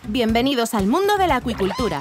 Bienvenidos al mundo de la acuicultura.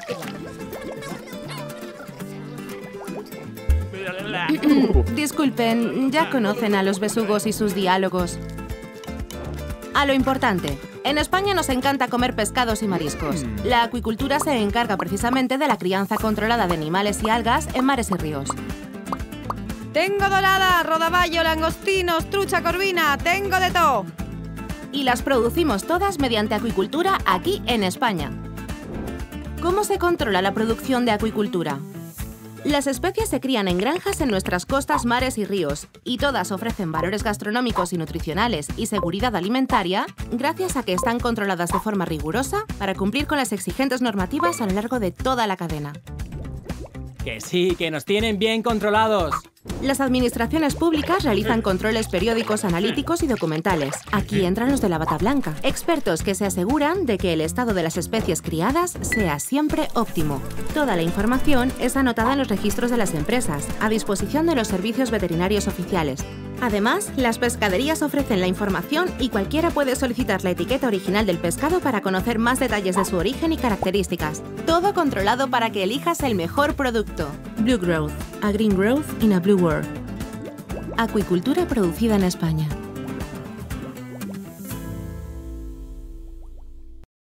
Disculpen, ya conocen a los besugos y sus diálogos. A lo importante. En España nos encanta comer pescados y mariscos. La acuicultura se encarga precisamente de la crianza controlada de animales y algas en mares y ríos. Tengo dorada, rodaballo, langostinos, trucha corvina, tengo de todo. Y las producimos todas mediante acuicultura aquí en España. ¿Cómo se controla la producción de acuicultura? Las especies se crían en granjas en nuestras costas, mares y ríos, y todas ofrecen valores gastronómicos y nutricionales y seguridad alimentaria gracias a que están controladas de forma rigurosa para cumplir con las exigentes normativas a lo largo de toda la cadena. Que sí, que nos tienen bien controlados. Las administraciones públicas realizan controles periódicos, analíticos y documentales. Aquí entran los de la bata blanca, expertos que se aseguran de que el estado de las especies criadas sea siempre óptimo. Toda la información es anotada en los registros de las empresas, a disposición de los servicios veterinarios oficiales. Además, las pescaderías ofrecen la información y cualquiera puede solicitar la etiqueta original del pescado para conocer más detalles de su origen y características. Todo controlado para que elijas el mejor producto. Blue Growth, a green growth in a blue world. Acuicultura producida en España.